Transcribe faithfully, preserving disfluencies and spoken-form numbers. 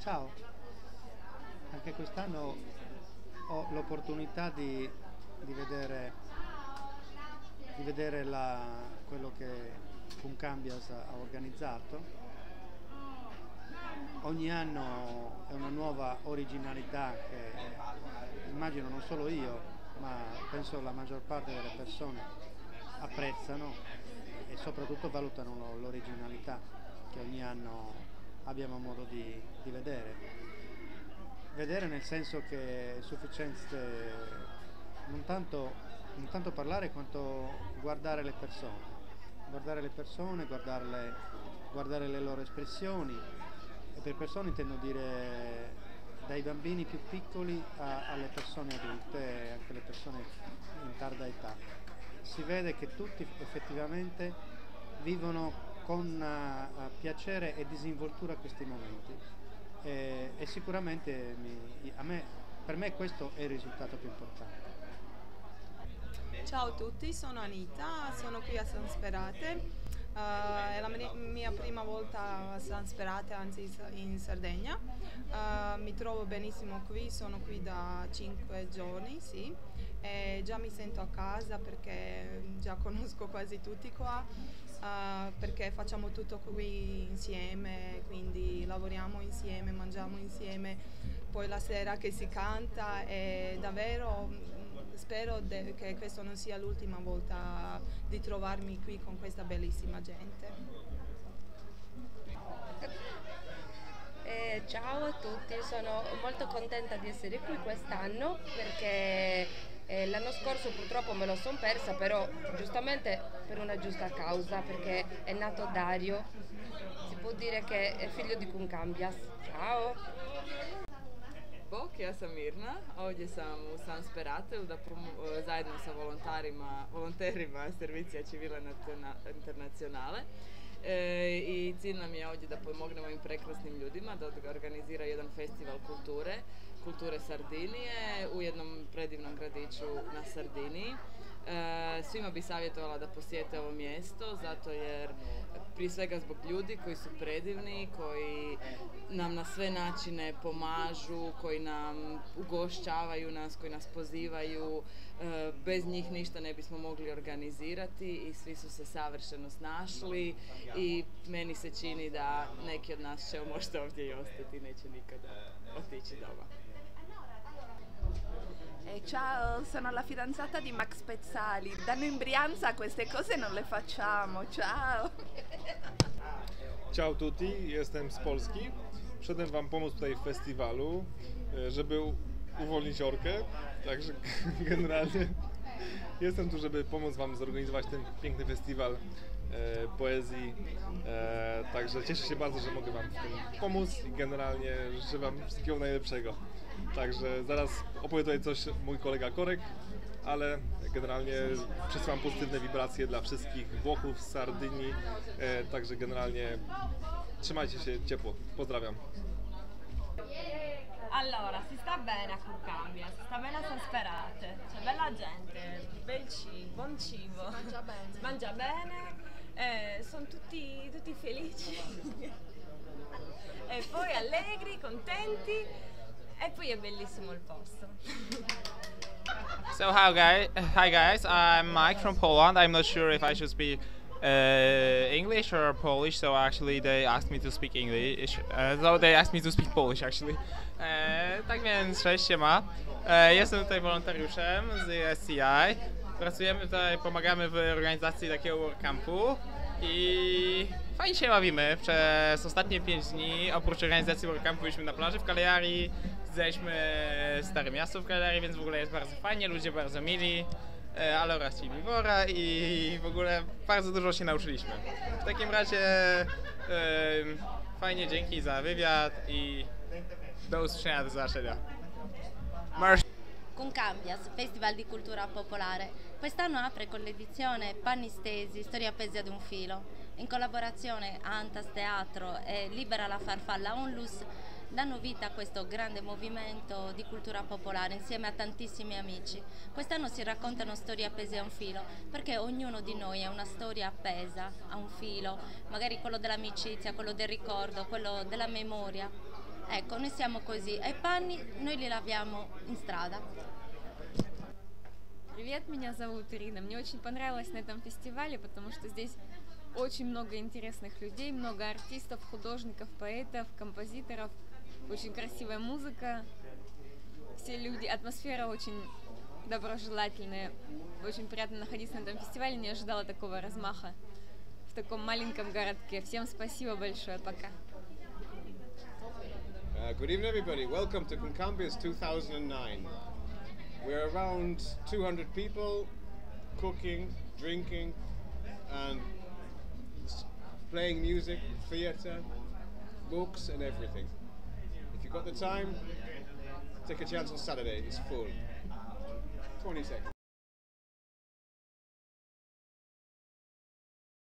Ciao, anche quest'anno ho l'opportunità di, di vedere, di vedere la- quello che Concambias ha organizzato. Ogni anno è una nuova originalità che immagino non solo io, ma penso la maggior parte delle persone apprezzano e soprattutto valutano l'originalità che ogni anno abbiamo modo di, di vedere. Vedere nel senso che è sufficiente non tanto, non tanto parlare quanto guardare le persone, guardare le persone, guardarle, guardare le loro espressioni, e per persone intendo dire dai bambini più piccoli a- alle persone adulte e anche le persone in tarda età. Si vede che tutti effettivamente vivono con eh, piacere e disinvoltura questi momenti e, e sicuramente mi- a me- per me questo è il risultato più importante. Ciao a tutti, sono Anita, sono qui a San Sperate. Eh, è la mia mia prima volta a San Sperate, anzi in Sardegna. Eh, mi trovo benissimo qui, sono qui da cinque giorni, sì, e già mi sento a casa perché già conosco quasi tutti qua, eh, perché facciamo tutto qui insieme, quindi lavoriamo insieme, mangiamo insieme, poi la sera che si canta e davvero mm, spero de- che questa non sia l'ultima volta di trovarmi qui con questa bellissima gente. Eh, ciao a tutti, sono molto contenta di essere qui quest'anno perché eh, l'anno scorso purtroppo me lo sono persa, però giustamente per una giusta causa, perché è nato Dario, si può dire che è figlio di Concambias. Ciao! Bok, ja sam Mirna, ovdje sam u San Sperate da promo- zajedno sa volontarima, volonterima Servicija Civile Internacionale. E, i cilj nam je ovdje da pomognemo im prekrasnim ljudima, da organizira jedan festival kulture, kulture Sardinije u jednom predivnom gradiću na Sardiniji. E, svima bi savjetovala da posjete ovo mjesto, zato jer prije svega zbog ljudi koji su predivni, koji nam na sve načine pomažu, koji nam ugošćavaju nas, koji nas pozivaju. E, bez njih ništa ne bismo mogli organizirati i svi su se savršeno snašli i meni se čini da neki od nas će možda ovdje i ostati, neće nikada otići doma. Eh, ciao, sono la fidanzata di Max Pezzali. Da noi in Brianza queste cose non le facciamo. Ciao! Ciao tutti, jestem z Polski. Przyszedłem Wam pomóc tutaj w festiwalu, e, żeby u- uwolnić orkę. Także generalnie jestem tu, żeby pomóc Wam zorganizować ten piękny festiwal e, poezji. E, także cieszę się bardzo, że mogę Wam w tym pomóc i generalnie życzę Wam wszystkiego najlepszego. Także zaraz opowie tutaj coś mój kolega Korek, ale generalnie przesyłam pozytywne wibracje dla wszystkich Włochów z Sardynii, e, także generalnie trzymajcie się ciepło, pozdrawiam. Allora, si sta bene a Concambia, si sta bene a San Sperate, c'è bella gente, bel cibo, buon cibo, si mangia bene, si mangia bene, eh, sono tutti, tutti felici e poi allegri, contenti e poi è bellissimo il posto. So hi guys, hi guys, I'm Mike from Poland. I'm not sure if I should speak uh, English or Polish, so actually they asked me to speak English. Uh, so they asked me to speak Polish actually. E, tak więc, cześć, siema. E, jestem tutaj wolontariuszem z S C I. Pracujemy tutaj, pomagamy w organizacji takiego WordCampu i fajnie się bawimy. Przez ostatnie pięć dni, oprócz organizacji WordCampu, byliśmy na plaży w Cagliari, zwiedziliśmy Stare Miasto w Cagliari, więc w ogóle jest bardzo fajnie, ludzie bardzo mili, e, ale oraz ci Wora i w ogóle bardzo dużo się nauczyliśmy. W takim razie e, fajnie, dzięki za wywiad i do usłyszenia, do zobaczenia. Marsz. Concambias, Festival di Cultura Popolare. Quest'anno apre con l'edizione Panni Stesi, Storia appesi ad un filo. In collaborazione Antas Teatro e Libera la Farfalla Onlus danno vita a questo grande movimento di cultura popolare insieme a tantissimi amici. Quest'anno si raccontano storie appese a un filo, perché ognuno di noi ha una storia appesa a un filo, magari quello dell'amicizia, quello del ricordo, quello della memoria. Ecco, noi siamo così, e i panni noi li laviamo in strada. Привет, меня зовут Ирина. Мне очень понравилось на этом фестивале, потому что здесь очень много интересных людей, много артистов, художников, поэтов, композиторов, очень красивая музыка, все люди, атмосфера очень доброжелательная. Очень приятно находиться на этом фестивале, не ожидала такого размаха в таком маленьком городке. Всем спасибо большое, пока. Uh, good evening, everybody. Welcome to Concambias two thousand nine. We're around two hundred people, cooking, drinking, and playing music, theatre, books, and everything. If you've got the time, take a chance on Saturday. It's full. twenty seconds.